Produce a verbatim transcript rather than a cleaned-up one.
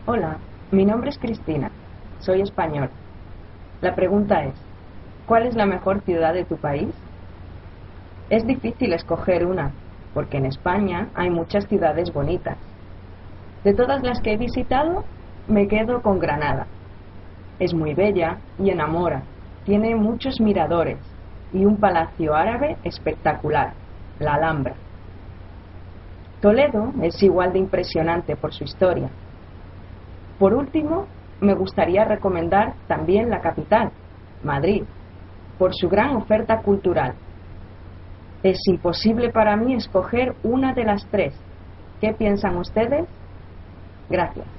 Hola, mi nombre es Cristina, soy española. La pregunta es, ¿cuál es la mejor ciudad de tu país? Es difícil escoger una, porque en España hay muchas ciudades bonitas. De todas las que he visitado, me quedo con Granada. Es muy bella y enamora, tiene muchos miradores y un palacio árabe espectacular, la Alhambra. Toledo es igual de impresionante por su historia. Por último, me gustaría recomendar también la capital, Madrid, por su gran oferta cultural. Es imposible para mí escoger una de las tres. ¿Qué piensan ustedes? Gracias.